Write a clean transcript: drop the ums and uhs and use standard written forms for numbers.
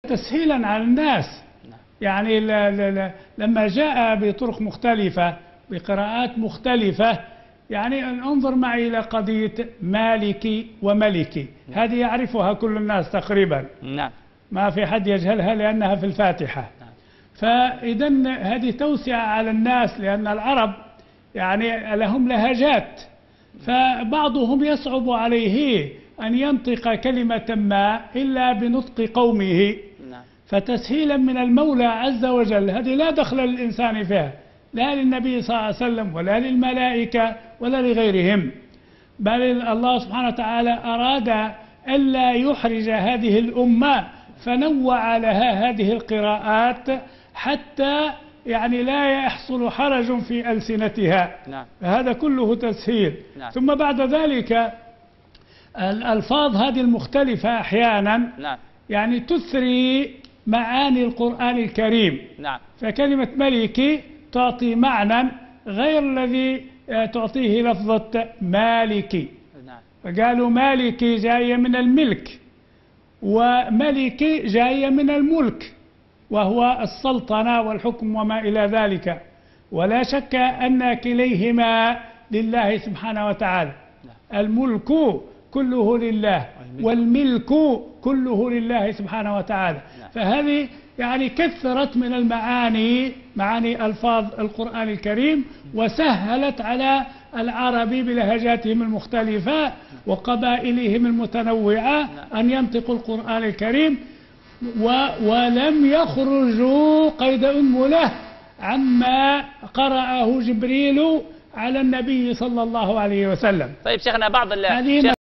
تسهيلا على الناس. يعني لما جاء بطرق مختلفة بقراءات مختلفة، يعني انظر معي إلى قضية مالكي وملكي، هذه يعرفها كل الناس تقريبا، ما في حد يجهلها لأنها في الفاتحة. فإذا هذه توسعة على الناس، لأن العرب يعني لهم لهجات، فبعضهم يصعب عليه أن ينطق كلمة ما إلا بنطق قومه، فتسهيلا من المولى عز وجل، هذه لا دخل للإنسان فيها، لا للنبي صلى الله عليه وسلم ولا للملائكة ولا لغيرهم، بل الله سبحانه وتعالى أراد ألا يحرج هذه الأمة فنوع لها هذه القراءات حتى يعني لا يحصل حرج في ألسنتها. هذا كله تسهيل. ثم بعد ذلك الألفاظ هذه المختلفة أحيانا يعني تثري معاني القرآن الكريم. فكلمة ملكي تعطي معنى غير الذي تعطيه لفظة مالكي. فقالوا مالكي جاية من الملك، وملكي جاية من الملك وهو السلطنة والحكم وما إلى ذلك، ولا شك أن كليهما لله سبحانه وتعالى. الملك كله لله والملك كله لله سبحانه وتعالى. فهذه يعني كثرت من المعاني، معاني ألفاظ القرآن الكريم، وسهلت على العرب بلهجاتهم المختلفة وقبائلهم المتنوعة أن ينطقوا القرآن الكريم، ولم يخرجوا قيد أنملة عما قرأه جبريل على النبي صلى الله عليه وسلم. طيب شيخنا، بعض